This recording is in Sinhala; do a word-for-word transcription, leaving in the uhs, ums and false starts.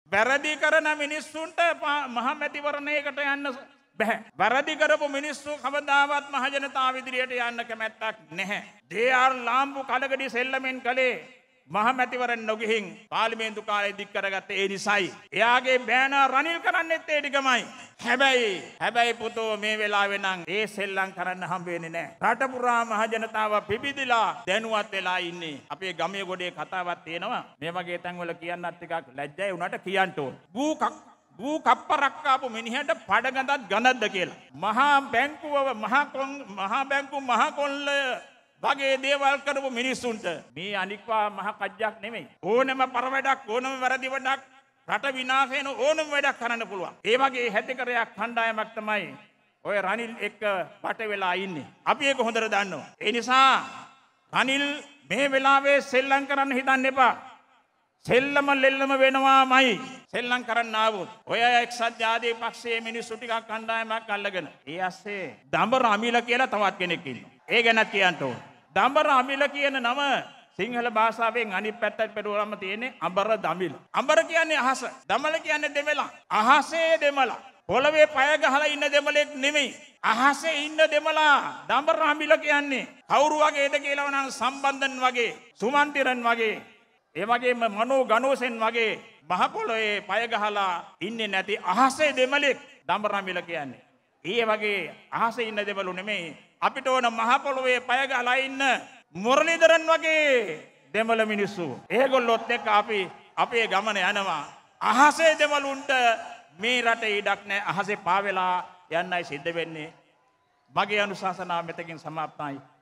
වැරදි කරන මිනිස්සුන්ට මහ මැතිවරණයකට යන්න බෑ. වැරදි කරපු මිනිස්සු කවදාවත් මහ ජනතාව ඉදිරියට යන්න කැමැත්තක් නැහැ. ජේ ආර් ලාම්බු කලගඩි සෙල්ලමෙන් කලේ මහ මැතිවරණ නොගිහින් පාර්ලිමේන්තු කාලේ දික් කරගත්තේ ඒ නිසයි. එයාගේ බෑනා රනිල් කරන්නෙත් ඒ ටිකමයි. හැබැයි හැබැයි පුතෝ මේ වෙලාවේ නම් ඒ සෙල්ලම් කරන්න හම්බ වෙන්නේ නැහැ. රට පුරා මහ ජනතාව පිබිදිලා දැනුවත් වෙලා ඉන්නේ. අපේ ගමේ ගොඩේ කතාවක් තියෙනවා. මේ වගේ තැන්වල කියන්නත් ටිකක් ලැජ්ජයි උනාට කියන්න ඕන. බූ කක් බූ කප්පරක් කාපු මිනිහට පඩගඳක් ගඳක්ද කියලා. මහා බැංකුව මහා කොන් මහා බැංකු මහා කොල්ල වගේ දේවල් කරපු මිනිස්සුන්ට මේ අනික්වා මහ කජ්ජක් නෙමෙයි. ඕනම පරවැඩක් ඕනම වැරදි වැඩක් රට විනාශ වෙන ඕනම වැඩක් කරන්න පුළුවන්. ඒ වගේ හැදකරයක් කණ්ඩායමක් තමයි ඔය රනිල් එක්ක පට වෙලා ඉන්නේ. අපි ඒක හොඳට දන්නවා. ඒ නිසා රනිල් මේ වෙලාවේ සෙල්ලම් කරන්න හිතන්න එපා. සෙල්ලම ලෙල්ලම වෙනවාමයි. සෙල්ලම් කරන්න ආවොත් ඔය එක්සත් ජාතික පක්ෂයේ මිනිස්සු ටිකක් කණ්ඩායමක් අල්ලගෙන ඒ ඇස්සේ දඹර අමිල කියලා තවත් කෙනෙක් ඉන්නවා. ඒ ගැන කියන්න ඕන. දඹර අමිල කියන නම සිංහල භාෂාවෙන් අනිත් පැත්තට පෙරුවම තියෙන්නේ අඹර දමිල. අඹර කියන්නේ අහස. දමල කියන්නේ දෙමළ. අහසේ දෙමළ. පොළවේ පය ගහලා ඉන්න දෙමළෙක් නෙමෙයි. අහසේ ඉන්න දෙමළා දඹර අමිල කියන්නේ. කවුරු වගේද කියලා නම් සම්බන්ධන් වගේ, සුමන්තිරන් වගේ, ඒ වගේම මනෝ ගණෝසෙන් වගේ මහ පොළවේ පය ගහලා ඉන්නේ නැති අහසේ දෙමළෙක් දඹර අමිල කියන්නේ. ඊයේ වගේ අහසේ ඉන්න දෙමළු නෙමෙයි. අපිට ඕන මහ පොළවේ පය ගහලා ඉන්න මුරලීධරන් වගේ දෙමළ මිනිස්සු. ඒගොල්ලොත් එක්ක අපි අපේ ගමන යනවා. අහසේ දෙමළුන්ට මේ රටේ ඉඩක් නැහැ. අහසේ පාවෙලා යන්නයි සිද්ධ වෙන්නේ. මගේ අනුශාසනාව මෙතකින් සමාප්තයි.